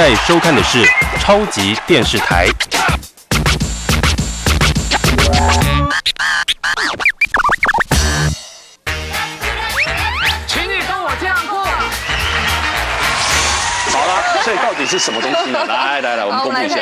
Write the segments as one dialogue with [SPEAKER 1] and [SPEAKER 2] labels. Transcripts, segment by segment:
[SPEAKER 1] 在收看的是超级电视台。
[SPEAKER 2] 请你跟我这样过。
[SPEAKER 3] 好了，所以到底是什么东西呢？来，我们公布一下。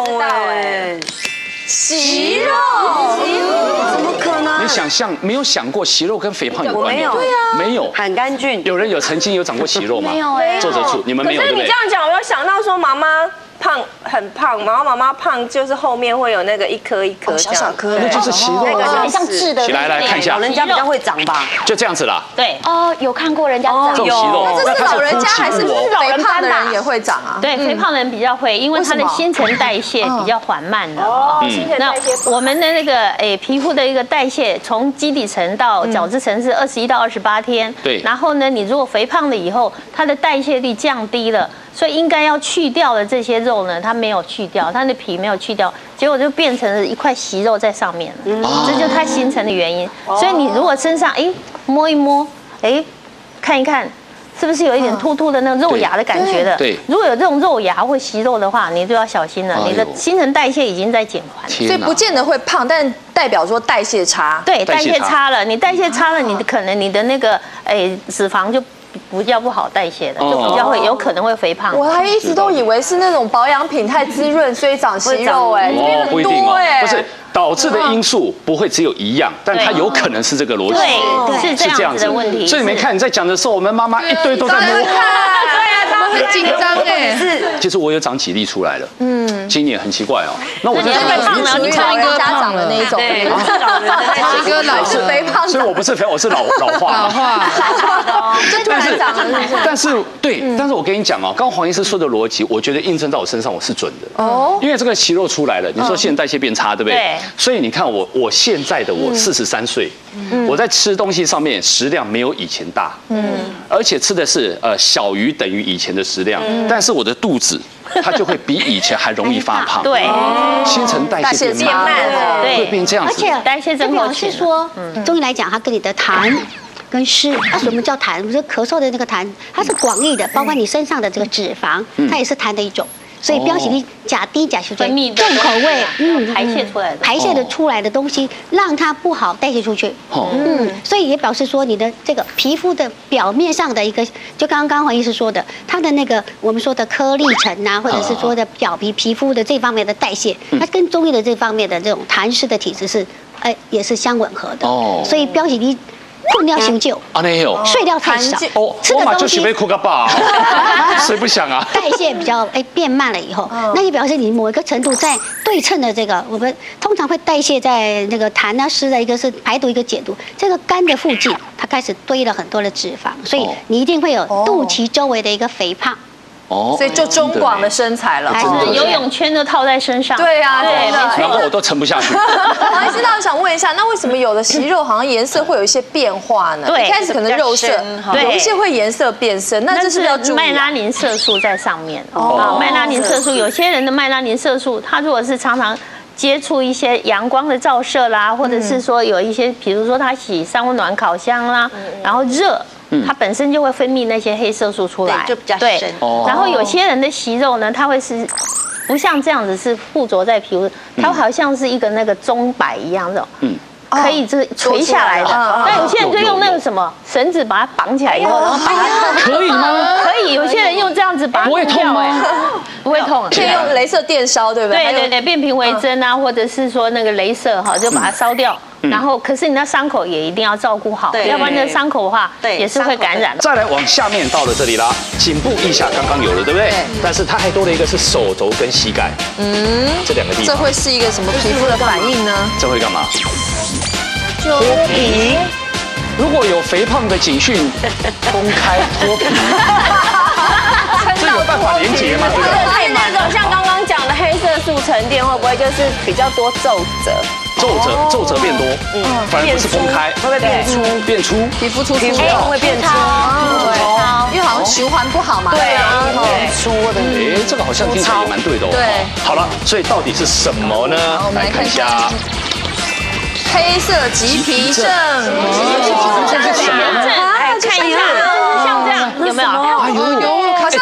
[SPEAKER 4] 息肉，怎么可能？
[SPEAKER 3] 你没有想过息肉跟肥胖有关联？
[SPEAKER 4] 对
[SPEAKER 3] 啊，没有。
[SPEAKER 4] 很干净。
[SPEAKER 3] 有人曾经有长过息肉吗？
[SPEAKER 4] 没有哎。
[SPEAKER 3] 坐着住，你们没有对不对？
[SPEAKER 5] 可是你这样讲，我又想到说妈妈很胖，然后妈妈胖就是后面会有那个一颗一颗
[SPEAKER 4] 小颗，
[SPEAKER 3] 那就是息肉，
[SPEAKER 5] 那个
[SPEAKER 6] 很像痣的。
[SPEAKER 3] 起来看一下，
[SPEAKER 4] 老人家比较会长吧？
[SPEAKER 3] 就这样子啦。
[SPEAKER 6] 对哦，有看过人家长
[SPEAKER 3] 这种息肉，
[SPEAKER 7] 这是老人家还是
[SPEAKER 6] 老人
[SPEAKER 7] 胖的人也会长啊？
[SPEAKER 6] 对，肥胖的人比较会，因为他的新陈代谢比较缓慢的。
[SPEAKER 5] 新陈代谢。
[SPEAKER 6] 我们的那个皮肤的一个代谢，从基底层到角质层是21到28天。
[SPEAKER 3] 对。
[SPEAKER 6] 然后呢，你如果肥胖了以后，它的代谢率降低了。所以应该要去掉的这些肉呢，它没有去掉，它的皮没有去掉，结果就变成了一块息肉在上面了。这就是它形成的原因。所以你如果身上摸一摸，看一看，是不是有一点突突的那个肉芽的感觉的？
[SPEAKER 3] 对。
[SPEAKER 6] 如果有这种肉芽或息肉的话，你就要小心了，你的新陈代谢已经在减缓。
[SPEAKER 7] 所以不见得会胖，但代表说代谢差。
[SPEAKER 6] 对，代谢差了，你代谢差了，你可能你的那个脂肪就比较不好代谢的，就比较有可能会肥胖。
[SPEAKER 7] 我还一直都以为是那种保养品太滋润，所以长息肉这边很多
[SPEAKER 3] 不是导致的因素不会只有一样，但它有可能是这个逻辑，
[SPEAKER 6] 对，是这样子的问题。
[SPEAKER 3] 所以你们看你在讲的时候，我们妈妈一堆都在摸，
[SPEAKER 7] 对啊，他很紧张
[SPEAKER 3] 其实我有长几粒出来了，今年很奇怪哦。那我
[SPEAKER 6] 在
[SPEAKER 7] 属于老人家长的那一种，
[SPEAKER 6] 超
[SPEAKER 7] 一哥老是肥胖，
[SPEAKER 3] 所以我不是肥，我是老化。
[SPEAKER 7] 就突然长了。
[SPEAKER 3] 但是我跟你讲哦，刚刚黄医师说的逻辑，我觉得印证到我身上我是准的哦。因为这个息肉出来了，你说新陈代谢变差，对不对？
[SPEAKER 6] 对。
[SPEAKER 3] 所以你看我现在的43岁，我在吃东西上面食量没有以前大，而且吃的是小于等于以前的食量，但是我的肚子它就会比以前还容易发胖。
[SPEAKER 6] 对。
[SPEAKER 3] 新陈代谢变慢了，会变这样子。
[SPEAKER 6] 而且代谢症候群
[SPEAKER 8] 是说，中医来讲，它跟你的痰。跟湿，什么叫痰？不是咳嗽的那个痰，它是广义的，包括你身上的这个脂肪，它也是痰的一种。所以标喜力钾低钾血重口味，
[SPEAKER 6] 排泄出来的，
[SPEAKER 8] 排泄的出来的东西，让它不好代谢出去。所以也表示说你的这个皮肤的表面上的一个，就刚刚黄医师说的，它的那个我们说的颗粒层啊，或者是说的表皮肤的这方面的代谢，它跟中医的这方面的这种痰湿的体质是，也是相吻合的。所以标喜力。困尿行救，睡觉太少，吃的东西被哭个饱，
[SPEAKER 3] 谁不想啊？
[SPEAKER 8] 代谢比较变慢了以后，那也表示你某一个程度在对称的这个，我们通常会代谢在那个痰啊湿的一个是排毒一个解毒，这个肝的附近它开始堆了很多的脂肪，所以你一定会有肚脐周围的一个肥胖。
[SPEAKER 7] 所以就中广的身材了，
[SPEAKER 6] 还是游泳圈都套在身上。
[SPEAKER 7] 对啊，对，
[SPEAKER 3] 然后我都沉不下去。
[SPEAKER 7] 黄医师，那我想问一下，那为什么有的息肉好像颜色会有一些变化呢？一开始可能肉色，有一些会颜色变深，那这是要注意。
[SPEAKER 6] 麦拉宁色素在上面麦拉宁色素，有些人的麦拉宁色素，他如果是常常接触一些阳光的照射啦，或者是说有一些，比如说他洗三温暖烤箱啦，然后热。它本身就会分泌那些黑色素出来，
[SPEAKER 8] 就比较深。
[SPEAKER 6] 然后有些人的息肉呢，它会是不像这样子是附着在皮肤，它好像是一个那个钟摆一样的，可以这垂下来的。那有些人就用那个什么绳子把它绑起来以后，然后把它
[SPEAKER 3] 可以吗？
[SPEAKER 6] 可以，有些人用这样子把它
[SPEAKER 3] 不会痛吗？
[SPEAKER 6] 不会痛，
[SPEAKER 7] 可以用镭射电烧，对不对？
[SPEAKER 6] 对，变频微针啊，或者是说那个镭射就把它烧掉。然后，可是你那伤口也一定要照顾好，要不然那伤口的话，也是会感染。
[SPEAKER 3] 再来往下面到了这里啦，颈部以下刚刚有了，对不对？但是它还多了一个是手肘跟膝盖，这两个地方。
[SPEAKER 7] 这会是一个什么皮肤的反应呢？
[SPEAKER 3] 这会干嘛？脱皮。如果有肥胖的警讯，公开脱皮。这有办法连结吗？
[SPEAKER 5] 是那种像刚刚讲的黑色素沉淀，会不会就是比较多皱褶？
[SPEAKER 3] 皱褶变多，反而不是公开，
[SPEAKER 5] 会不会
[SPEAKER 3] 变粗？
[SPEAKER 7] 皮肤粗，
[SPEAKER 5] 会变粗，
[SPEAKER 7] 因为好像循环不好嘛。
[SPEAKER 5] 对啊，
[SPEAKER 7] 变粗的。
[SPEAKER 3] 这个好像听起来也蛮对的哦。
[SPEAKER 7] 对，
[SPEAKER 3] 好了，所以到底是什么呢？来看一下，
[SPEAKER 7] 黑色棘皮症，
[SPEAKER 6] 这是什么呢？看一下，像这样有没有？
[SPEAKER 7] 有，好像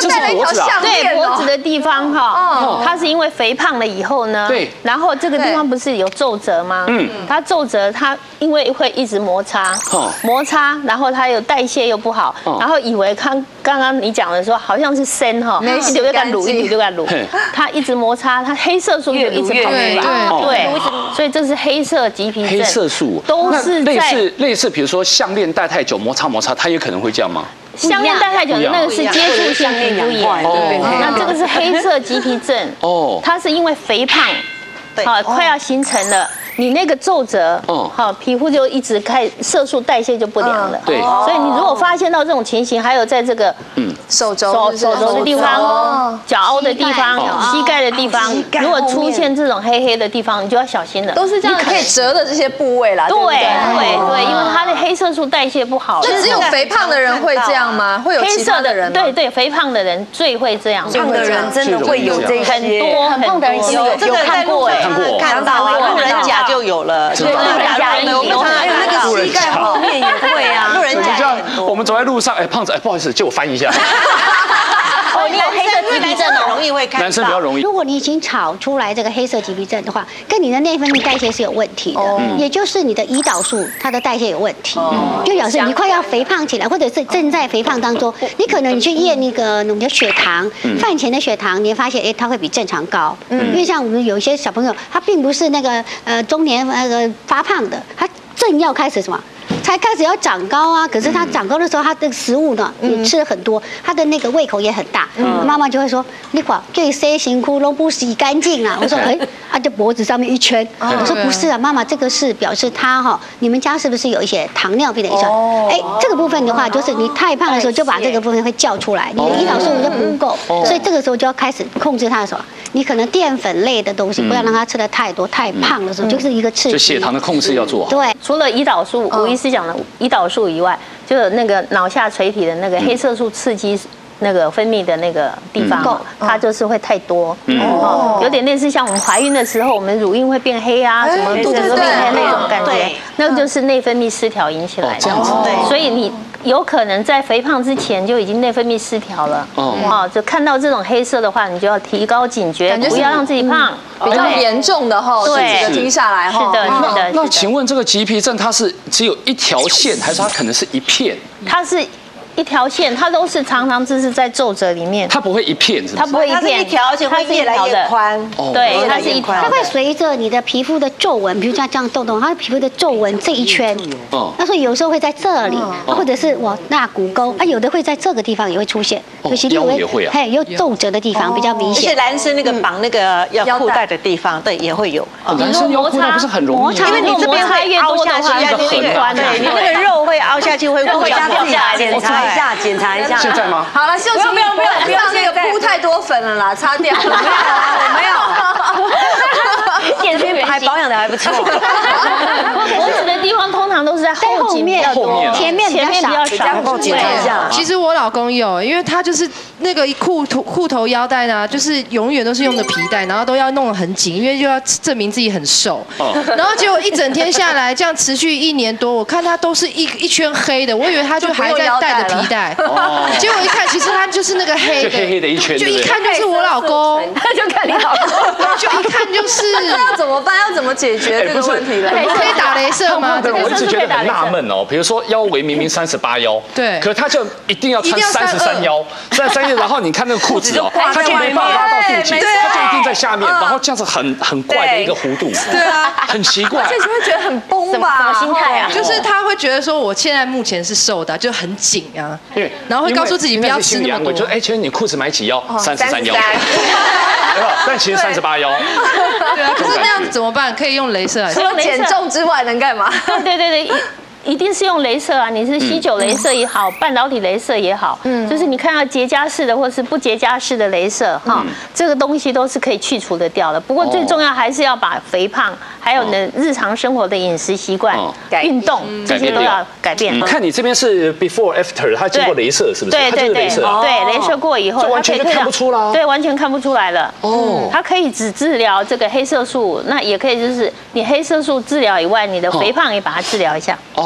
[SPEAKER 3] 这是脖子啊，
[SPEAKER 6] 对，脖子的地方哈，它是因为肥胖了以后呢，
[SPEAKER 3] 对，
[SPEAKER 6] 然后这个地方不是有皱褶吗？它皱褶它因为会一直摩擦，然后它有代谢又不好，然后以为刚刚你讲的说好像是砷哈，一直在卤，一直在卤，它一直摩擦，它黑色素就一直跑出来，对，所以这是黑色棘皮症。
[SPEAKER 3] 黑色素
[SPEAKER 6] 都是
[SPEAKER 3] 类似，比如说项链戴太久摩擦，它也可能会这样吗？
[SPEAKER 6] 项链戴太久的那个是接触性皮肤炎，那这个是黑色棘皮症，它是因为肥胖，快要形成了。你那个皱褶，皮肤就一直色素代谢就不良了。
[SPEAKER 3] 对，
[SPEAKER 6] 所以你如果发现到这种情形，还有在这个手肘的地方、脚凹的地方、膝盖的地方，如果出现这种黑黑的地方，你就要小心了。
[SPEAKER 7] 都是这样可以折的这些部位啦。对，
[SPEAKER 6] 因为它的黑色素代谢不好。
[SPEAKER 7] 那只有肥胖的人会这样吗？会有其他的人？
[SPEAKER 6] 对，肥胖的人最会这样。
[SPEAKER 4] 胖的人真的会有这些，
[SPEAKER 6] 很胖的人
[SPEAKER 4] 有看过哎，
[SPEAKER 7] 看到
[SPEAKER 4] 路人甲就有了，
[SPEAKER 6] 对，路人甲有，
[SPEAKER 4] 还有那个膝盖后面也会啊，路人甲。
[SPEAKER 3] 我们走在路上，胖子，不好意思，借我翻一下。
[SPEAKER 4] 你有黑色棘皮症容易会看到，
[SPEAKER 3] 男生比较容易。
[SPEAKER 8] 如果你已经炒出来这个黑色棘皮症的话，跟你的内分泌代谢是有问题的，也就是你的胰岛素它的代谢有问题，就表示你快要肥胖起来，或者是正在肥胖当中，你可能你去验那个你的血糖，饭前的血糖，你会发现它会比正常高，因为像我们有一些小朋友，他并不是那个中年发胖的，他正要开始什么？才开始要长高啊，可是他长高的时候，他的食物呢也吃了很多，他的那个胃口也很大。妈妈就会说：“你把这些辛苦都不洗干净啊。”我说：“他就脖子上面一圈。”我说：“不是啊，妈妈，这个是表示他你们家是不是有一些糖尿病的遗传？这个部分的话，就是你太胖的时候就把这个部分会叫出来，你的胰岛素就不够，所以这个时候就要开始控制他的什么？你可能淀粉类的东西不要让他吃的太多，太胖的时候就是一个刺激。
[SPEAKER 3] 就血糖的控制要做好。
[SPEAKER 8] 对，
[SPEAKER 6] 除了胰岛素，吴医师讲的胰岛素以外，就有那个脑下垂体的那个黑色素刺激那个分泌的那个地方，它就是会太多，有点类似像我们怀孕的时候，我们乳晕会变黑啊，什么肚子都变黑那种感觉，那个就是内分泌失调引起来的。
[SPEAKER 3] 这样子，
[SPEAKER 6] 所以你有可能在肥胖之前就已经内分泌失调了，就看到这种黑色的话，你就要提高警觉，不要让自己胖。
[SPEAKER 7] 比较严重的哈，对，听下来哈。
[SPEAKER 6] 是的。
[SPEAKER 3] 那请问这个棘皮症它是只有一条线，还是它可能是一片？
[SPEAKER 6] 它是一条线，它都是常常就是在皱褶里面。
[SPEAKER 3] 它不会一片，是吧？
[SPEAKER 6] 它不会一片，
[SPEAKER 4] 一条，而且会越来越宽。
[SPEAKER 6] 对，它是一条。
[SPEAKER 8] 它会随着你的皮肤的皱纹，比如像这样痘痘，它的皮肤的皱纹这一圈，那所以有时候会在这里，或者是那骨沟，有的会在这个地方也会出现，
[SPEAKER 3] 有些腰也会啊，
[SPEAKER 8] 还有皱褶的地方比较明显。
[SPEAKER 4] 而且男生那个绑那个要裤带的地方，对，也会有。
[SPEAKER 3] 男生腰裤带不是很容易，
[SPEAKER 4] 因为你这边会凹下去，对，你那个肉会凹下去，会
[SPEAKER 5] 会
[SPEAKER 4] 掉
[SPEAKER 5] 下来，检查一下。
[SPEAKER 3] 现在吗？
[SPEAKER 7] 好了，秀琴，不要那个铺太多粉了啦，擦掉。
[SPEAKER 4] 我没有，
[SPEAKER 6] 眼睛
[SPEAKER 4] 还保养的还不错。
[SPEAKER 6] 脖子的地方通常都是在后面，前面比较少。
[SPEAKER 4] 检查一下。
[SPEAKER 2] 其实我老公有，因为他就是那个裤头腰带呢，就是永远都是用的皮带，然后都要弄得很紧，因为就要证明自己很瘦。然后结果一整天下来，这样持续1年多，我看他都是一圈黑的，我以为他就还在带着皮带。结果一看，其实他就是那个黑的，
[SPEAKER 3] 就黑黑的一圈，
[SPEAKER 2] 就一看就是我老公，
[SPEAKER 5] 他就看你老公，
[SPEAKER 2] 就一看就是。
[SPEAKER 7] 那要怎么办？要怎么解决这个问题了？
[SPEAKER 2] 可以打雷射吗？
[SPEAKER 3] 我一直觉得很纳闷哦，比如说腰围明明38腰，
[SPEAKER 2] 对，
[SPEAKER 3] 可他就一定要穿33腰，33腰，然后你看那个裤子哦，他就没办法拉到肚脐，他就一定在下面，然后这样子很怪的一个弧度，
[SPEAKER 2] 对啊，
[SPEAKER 3] 很奇怪，
[SPEAKER 7] 这会觉得很崩吧？
[SPEAKER 6] 什么心态啊？
[SPEAKER 2] 就是他会觉得说，我现在目前是瘦的，就很紧啊，对，然后会告诉自己不要吃那么多，
[SPEAKER 3] 就其实你裤子买几腰？33腰，但其实38腰，
[SPEAKER 2] 对啊，可是那样子怎么办？可以用雷射来，
[SPEAKER 7] 除了减重之外能干嘛？
[SPEAKER 6] 对。一定是用雷射啊！你是吸9雷射也好，半导体雷射也好，就是你看到结痂式的或是不结痂式的雷射哈，这个东西都是可以去除得掉的。不过最重要还是要把肥胖，还有你的日常生活的饮食习惯、运动这些都要改变。
[SPEAKER 3] 你看你这边是 before after， 它经过雷射是不是？
[SPEAKER 6] 对，雷射过以后，
[SPEAKER 3] 完全就看不出了。
[SPEAKER 6] 对，完全看不出来了。它可以只治疗这个黑色素，那也可以就是你黑色素治疗以外，你的肥胖也把它治疗一下。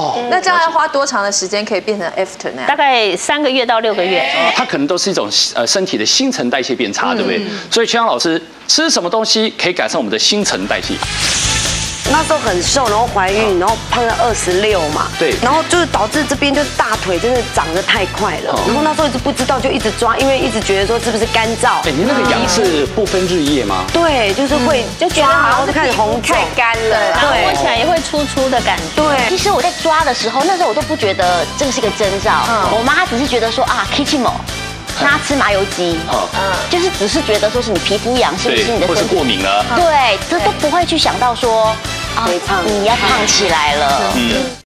[SPEAKER 7] 哦，那这样要花多长的时间可以变成 after 那样？
[SPEAKER 6] 大概3个月到6个月。
[SPEAKER 3] 它可能都是一种身体的新陈代谢变差，对不对？所以全阳老师吃什么东西可以改善我们的新陈代谢？
[SPEAKER 9] 那时候很瘦，然后怀孕，然后胖到26嘛。
[SPEAKER 3] 对。
[SPEAKER 9] 然后就是导致这边就是大腿真的长得太快了，然后那时候一直不知道，就一直抓，因为一直觉得说是不是干燥。
[SPEAKER 3] 哎，您那个痒是不分日夜吗？
[SPEAKER 9] 对，就是会就抓，然后就开始红肿，
[SPEAKER 5] 太干了，
[SPEAKER 6] 然后摸起来也会粗粗的感觉。
[SPEAKER 9] 对。
[SPEAKER 10] 其实我在抓的时候，那时候我都不觉得这个是个征兆，我妈只是觉得说啊 ，Kitimo。那吃麻油鸡，就是只是觉得说是你皮肤痒，是不是你的
[SPEAKER 3] 或是过敏了？
[SPEAKER 10] 对，这都不会去想到说啊，你要胖起来了。